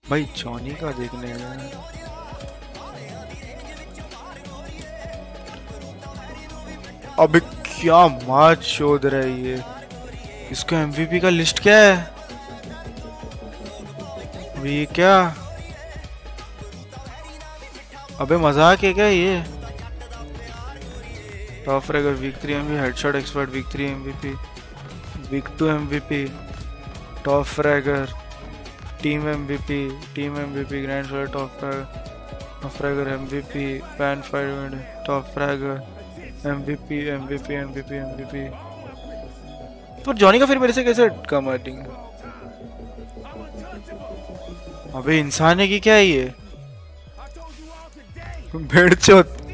भाई जॉनी का देखने में। अबे क्या मैच शोध रहा है ये। इसका एमवीपी का लिस्ट क्या है अभी ये क्या। अबे मजाक है क्या ये। Top fragger week 3 MVP headshot expert week 3 MVP week 2 MVP top fragger team MVP grand slam top fragger MVP pan five top fragger MVP MVP MVP MVP. पर जॉनी का फिर मेरे से कैसे कम रेटिंग। अबे इंसान है कि क्या है ये। भेड़ चोत।